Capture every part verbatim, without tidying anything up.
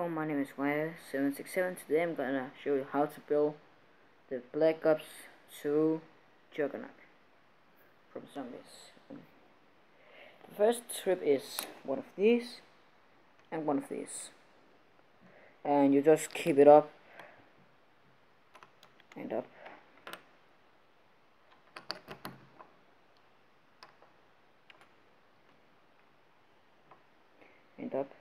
Hello, my name is Wire seven six seven. Today I'm gonna show you how to build the Black Ops two Juggernaut from zombies. The first trip is one of these and one of these, and you just keep it up and up and up.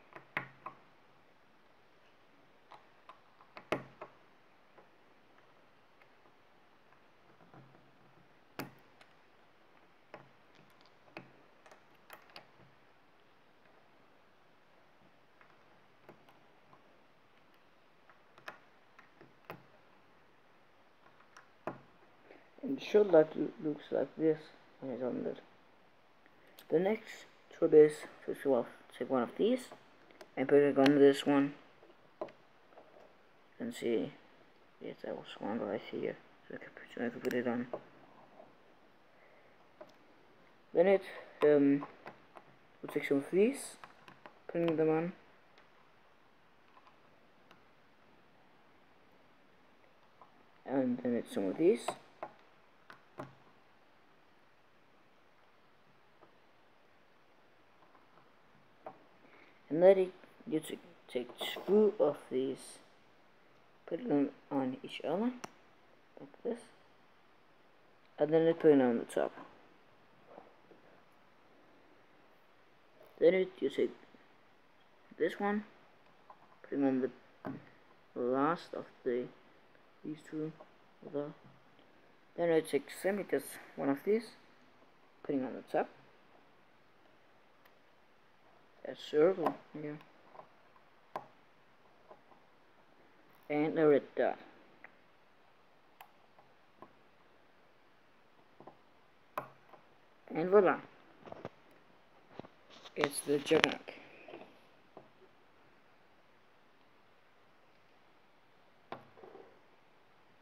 And it should look looks like this when it's on it. The next trip is first of all take one of these and put it on this one. You can see yes, that was one right here, so I can put, so I can put it on. Then it um we'll take some of these, putting them on. And then it's some of these. And then it, you take two of these, put them on each other, like this. And then you put it on the top. Then it, you take this one, put it on the last of the these two. The, then I take semi just one of these, putting on the top. A circle here. And a red dot. And voila. It's the Juggernaut.